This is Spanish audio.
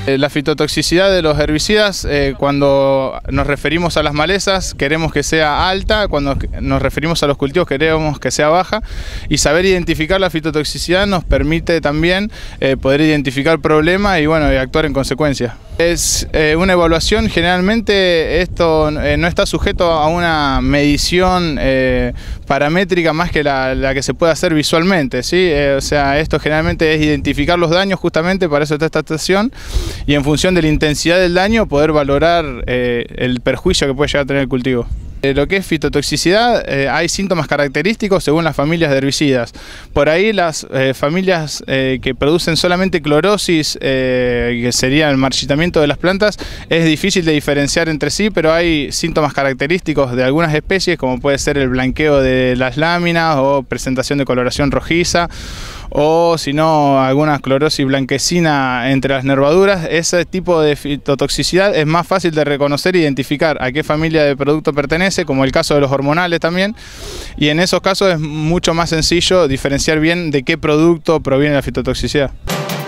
La fitotoxicidad de los herbicidas, cuando nos referimos a las malezas, queremos que sea alta; cuando nos referimos a los cultivos, queremos que sea baja. Y saber identificar la fitotoxicidad nos permite también poder identificar problemas y bueno, actuar en consecuencia. Es una evaluación, generalmente esto no está sujeto a una medición paramétrica más que la que se puede hacer visualmente, ¿sí? O sea, esto generalmente es identificar los daños, justamente para eso está esta estación, y en función de la intensidad del daño poder valorar el perjuicio que puede llegar a tener el cultivo. Lo que es fitotoxicidad, hay síntomas característicos según las familias de herbicidas. Por ahí las familias que producen solamente clorosis, que sería el marchitamiento de las plantas, es difícil de diferenciar entre sí, pero hay síntomas característicos de algunas especies, como puede ser el blanqueo de las láminas o presentación de coloración rojiza, o si no, alguna clorosis blanquecina entre las nervaduras. Ese tipo de fitotoxicidad es más fácil de reconocer e identificar a qué familia de producto pertenece, como el caso de los hormonales también, y en esos casos es mucho más sencillo diferenciar bien de qué producto proviene la fitotoxicidad.